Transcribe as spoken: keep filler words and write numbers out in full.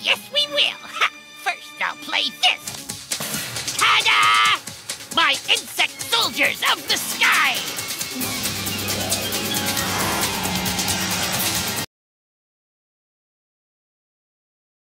Yes, we will. Ha! First, I'll play this. Ta-da! My insect soldiers of the sky!